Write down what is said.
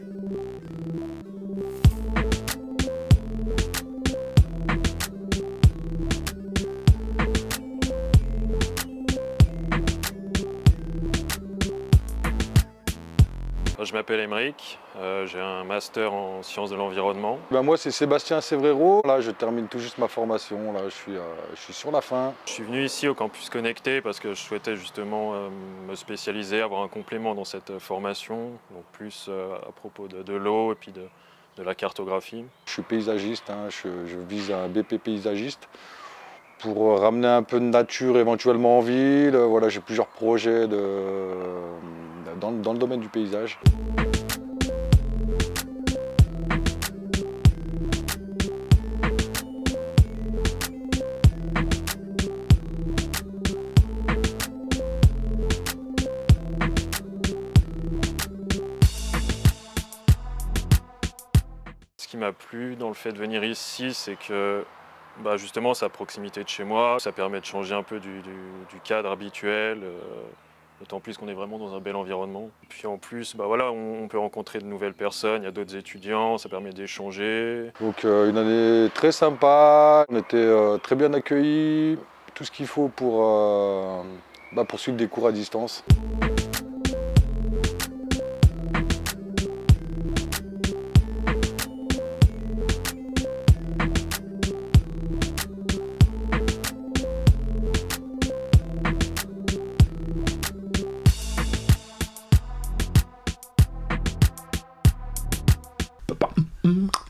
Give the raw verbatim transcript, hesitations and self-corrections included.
Je m'appelle Aymeric, euh, j'ai un master en sciences de l'environnement. Ben moi c'est Sébastien Sévrero, là je termine tout juste ma formation, là je suis, euh, je suis sur la fin. Je suis venu ici au campus connecté parce que je souhaitais justement euh, me spécialiser, avoir un complément dans cette formation, donc plus euh, à propos de, de l'eau et puis de, de la cartographie. Je suis paysagiste, hein, je, je vise un B P paysagiste pour ramener un peu de nature éventuellement en ville. Voilà, j'ai plusieurs projets de, dans, dans le domaine du paysage. Ce qui m'a plu dans le fait de venir ici, c'est que bah justement, c'est à proximité de chez moi. Ça permet de changer un peu du, du, du cadre habituel, euh, d'autant plus qu'on est vraiment dans un bel environnement. Puis en plus, bah voilà, on, on peut rencontrer de nouvelles personnes, il y a d'autres étudiants, ça permet d'échanger. Donc euh, une année très sympa, on était euh, très bien accueillis, tout ce qu'il faut pour, euh, bah, pour suivre des cours à distance. Mm-hmm.